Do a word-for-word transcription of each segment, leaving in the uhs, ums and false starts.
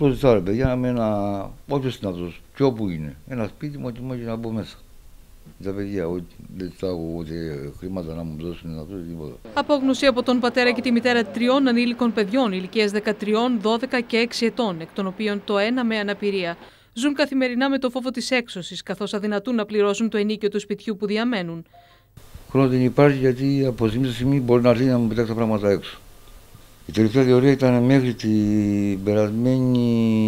Προτιθάω, ρε παιδιά, να με ένα. Όποιος είναι αυτός, και όπου είναι. Ένα σπίτι μου, ότι μου έχει να μπω μέσα. Τα παιδιά, δεν θα έχω ούτε χρήματα να μου δώσουν αυτό ή τίποτα. Απόγνωση από τον πατέρα και τη μητέρα τριών ανήλικων παιδιών ηλικίας δεκατρία, δώδεκα και έξι ετών, εκ των οποίων το ένα με αναπηρία. Ζουν καθημερινά με το φόβο της έξωσης, καθώς αδυνατούν να πληρώσουν το ενίκιο του σπιτιού που διαμένουν. Χρόνο δεν υπάρχει, γιατί από στιγμή στη στιγμή μπορεί να έρθει να μου πετάξει τα πράγματα έξω. Η τελευταία διορία ήταν μέχρι την περασμένη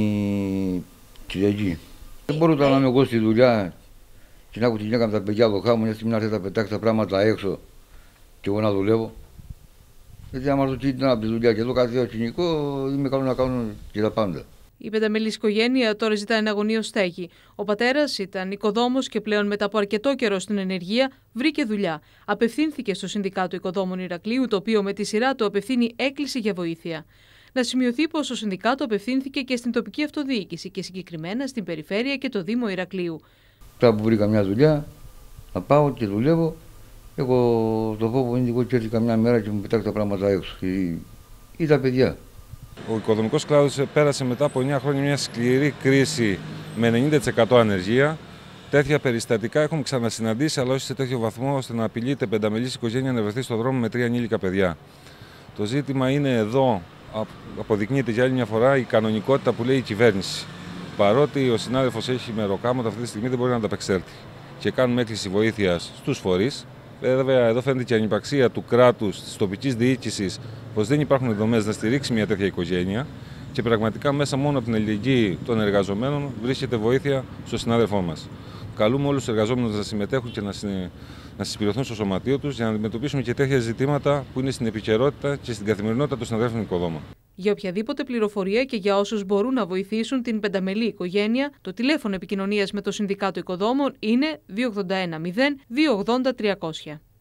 Κυριακή. Δεν μπορώ να είμαι εγώ στη δουλειά και να έχω τη γυναίκα με τα παιδιά από χάμω, μια στιγμή να έρθει να πετάξει τα πράγματα έξω και εγώ να δουλεύω. Γιατί άμα το κίνητο από τη δουλειά και εδώ κάτι κοινικό, είμαι καλό να κάνω και τα πάντα. Η πενταμελής οικογένεια τώρα ζητά εναγωνίως στέγη. Ο πατέρας ήταν οικοδόμος και πλέον μετά από αρκετό καιρό στην ενεργεία βρήκε δουλειά. Απευθύνθηκε στο Συνδικάτο Οικοδόμων Ηρακλείου, το οποίο με τη σειρά του απευθύνει έκκληση για βοήθεια. Να σημειωθεί πως το Συνδικάτο απευθύνθηκε και στην τοπική αυτοδιοίκηση και συγκεκριμένα στην Περιφέρεια και το Δήμο Ηρακλείου. Τώρα που βρήκα μια δουλειά, να πάω και δουλεύω. Έχω το φόβο είναι εγώ και έρθει καμιά μέρα και μου πετάξει τα πράγματα έξω. Ή, ή τα παιδιά. Ο οικοδομικός κλάδος πέρασε μετά από εννιά χρόνια μια σκληρή κρίση με ενενήντα τοις εκατό ανεργία. Τέτοια περιστατικά έχουμε ξανασυναντήσει, αλλά όχι σε τέτοιο βαθμό ώστε να απειλείται πενταμελής οικογένεια να βρεθεί στον δρόμο με τρία ανήλικα παιδιά. Το ζήτημα είναι εδώ, αποδεικνύεται για άλλη μια φορά η κανονικότητα που λέει η κυβέρνηση. Παρότι ο συνάδελφος έχει μεροκάματα, αυτή τη στιγμή δεν μπορεί να ανταπεξέλθει. Και κάνουμε έκκληση βοήθειας στους φορείς. Βέβαια, εδώ φαίνεται και η ανυπαρξία του κράτους, της τοπικής διοίκησης, πως δεν υπάρχουν δομές να στηρίξει μια τέτοια οικογένεια και πραγματικά μέσα μόνο από την αλληλεγγύη των εργαζομένων βρίσκεται βοήθεια στον συνάδελφό μας. Καλούμε όλους τους εργαζόμενους να συμμετέχουν και να, συ... να συσπηρωθούν στο σωματείο τους για να αντιμετωπίσουμε και τέτοια ζητήματα που είναι στην επικαιρότητα και στην καθημερινότητα των συναδέλφων οικοδόμων. Για οποιαδήποτε πληροφορία και για όσους μπορούν να βοηθήσουν την πενταμελή οικογένεια, το τηλέφωνο επικοινωνίας με το Συνδικάτο Οικοδόμων είναι δύο οκτώ ένα μηδέν δύο ογδόντα τριακόσια.